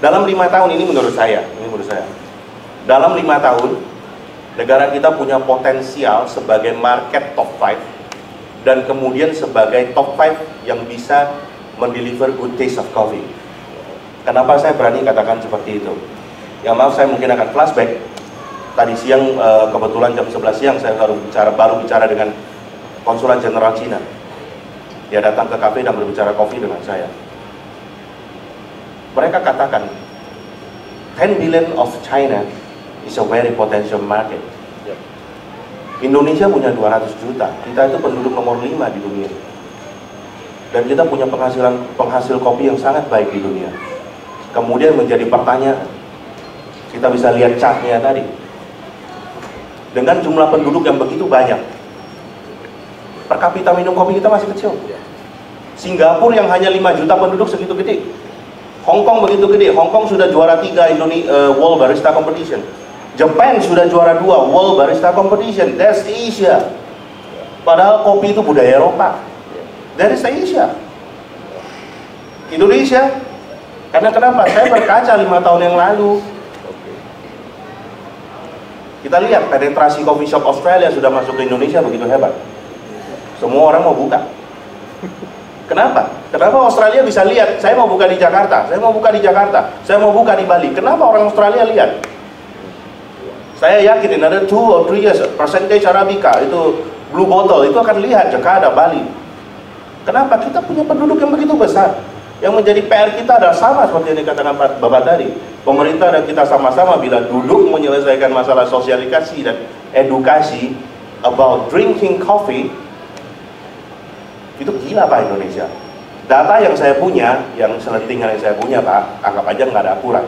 Dalam 5 tahun ini menurut saya, dalam 5 tahun negara kita punya potensial sebagai market top 5 dan kemudian sebagai top 5 yang bisa mendeliver good taste of coffee. Kenapa saya berani katakan seperti itu? Ya maaf, saya mungkin akan flashback. Tadi siang kebetulan jam 11 siang saya baru bicara dengan konsulat jenderal Cina. Dia datang ke kafe dan berbicara kopi dengan saya. Mereka katakan 10 billion of China is a very potential market. Indonesia punya 200 juta, kita itu penduduk nomor 5 di dunia. Dan kita punya penghasil kopi yang sangat baik di dunia. Kemudian menjadi pertanyaan, kita bisa lihat chartnya tadi. Dengan jumlah penduduk yang begitu banyak, per kapita minum kopi kita masih kecil. Singapura yang hanya 5 juta penduduk segitu gede. Hong Kong begitu gede. Hong Kong sudah juara 3 World Barista Competition. Jepang sudah juara 2 World Barista Competition. That's Asia. Padahal kopi itu budaya Eropa. That is Asia. Indonesia, karena kenapa? Saya berkaca 5 tahun yang lalu. Kita lihat penetrasi coffee shop Australia sudah masuk ke Indonesia begitu hebat. Semua orang mau buka. Kenapa? Kenapa Australia bisa lihat, saya mau buka di Jakarta, saya mau buka di Jakarta, saya mau buka di Bali. Kenapa orang Australia lihat? Saya yakin ada 2 or 3 years, percentage Arabica, itu Blue Bottle, itu akan lihat Jakarta, Bali. Kenapa? Kita punya penduduk yang begitu besar. Yang menjadi PR kita adalah sama seperti yang dikatakan Bapak tadi. Pemerintah dan kita sama-sama bila duduk menyelesaikan masalah sosialisasi dan edukasi about drinking coffee, itu gila Pak Indonesia. Data yang saya punya, yang selentingan yang saya punya Pak, anggap aja nggak ada akurat.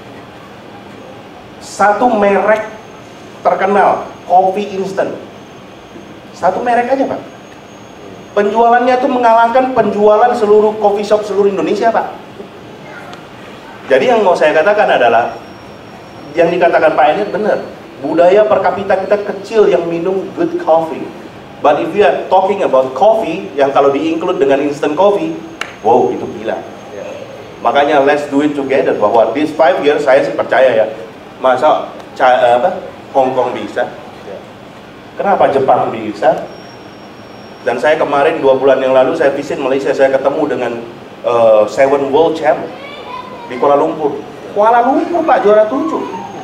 Satu merek terkenal, kopi instan. Satu merek aja Pak. Penjualannya itu mengalahkan penjualan seluruh coffee shop seluruh Indonesia Pak. Jadi yang mau saya katakan adalah, yang dikatakan Pak Elliot benar. Budaya per kapita kita kecil yang minum good coffee. But if we are talking about coffee, yang kalau di-include dengan instant coffee, wow, itu gila. Makanya let's do it together, bahwa this 5 years saya sih percaya ya, masa Hong Kong bisa, kenapa Jepang bisa? Dan saya kemarin 2 bulan yang lalu saya visit Malaysia, saya ketemu dengan 7 World Champ di Kuala Lumpur. Kuala Lumpur Pak, juara 7.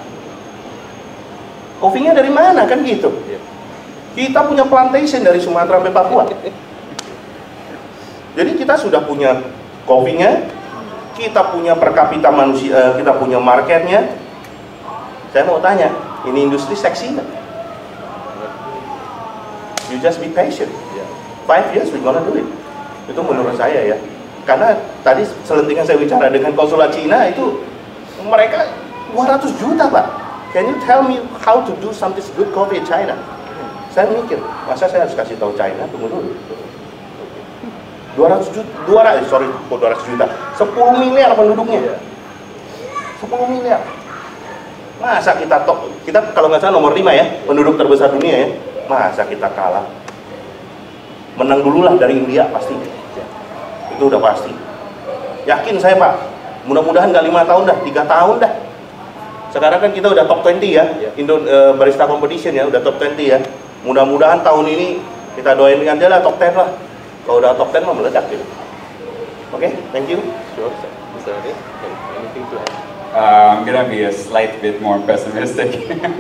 Kopinya dari mana kan gitu? Kita punya plantation dari Sumatera sampai Papua. Jadi kita sudah punya kopinya, kita punya per kapita manusia, kita punya marketnya. Saya mau tanya, ini industri seksi nggak? You just be patient. 5 years we gonna do it. Itu menurut saya ya. Karena tadi selentingan saya bicara dengan konsulat Cina itu, mereka 200 juta Pak. Can you tell me how to do something good coffee in China? Saya mikir, masa saya harus kasih tahu China? Tunggu dulu. 200 juta, 10 miliar penduduknya. 10 miliar. Masa kita kalau nggak salah nomor 5 ya, penduduk terbesar dunia ya. Masa kita kalah? Menang dululah dari India pasti. Itu udah pasti. Yakin saya Pak. Mudah-mudahan nggak 5 tahun dah, 3 tahun dah. Sekarang kan kita udah top 20 ya, Barista Competition ya, udah top 20 ya. Mudah-mudahan tahun ini kita doain aja lah top 10 lah. Kalau udah top 10 mah meledak gitu. Oke, thank you. Sure, Mr. Ade, anything to add? I'm gonna be a slight bit more pessimistic.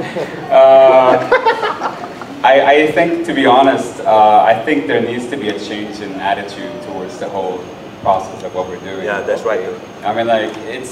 I think, to be honest, I think there needs to be a change in attitude towards the whole process of what we're doing. Yeah, that's right. I mean, like,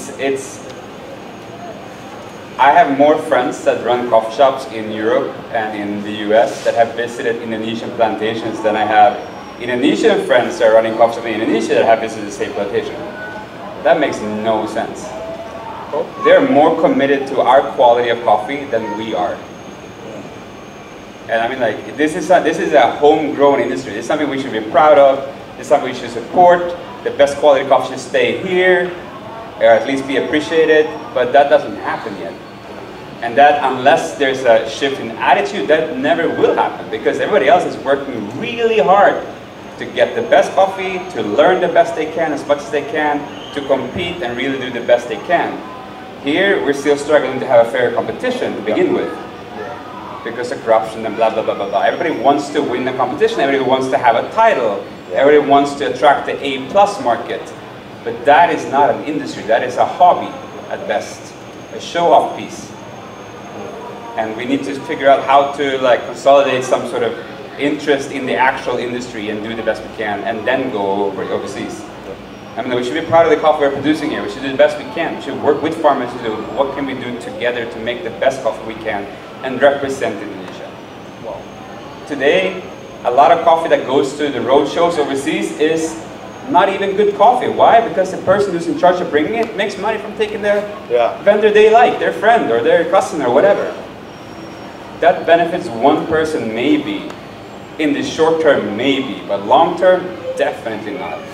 I have more friends that run coffee shops in Europe and in the US that have visited Indonesian plantations than I have Indonesian friends that are running coffee shops in Indonesia that have visited the same plantation. That makes no sense. They're more committed to our quality of coffee than we are. And I mean, like, this is a homegrown industry. It's something we should be proud of. It's something we should support. The best quality coffee should stay here, or at least be appreciated. But that doesn't happen yet. And that, unless there's a shift in attitude, that never will happen, because everybody else is working really hard to get the best coffee, to learn the best they can as much as they can, to compete and really do the best they can. Here, we're still struggling to have a fair competition to begin with, because of corruption and blah, blah, blah, blah, blah. Everybody wants to win the competition, everybody wants to have a title, everybody wants to attract the A+ market. But that is not an industry, that is a hobby at best, a show-off piece. And we need to figure out how to like consolidate some sort of interest in the actual industry and do the best we can, and then go overseas. I mean, we should be proud of the coffee we're producing here. We should do the best we can. We should work with farmers to do what can we do together to make the best coffee we can and represent Indonesia. Well, today, a lot of coffee that goes to the road shows overseas is not even good coffee. Why? Because the person who's in charge of bringing it makes money from taking their vendor they like, their friend or their customer or whatever. That benefits one person maybe, in the short term maybe, but long term, definitely not.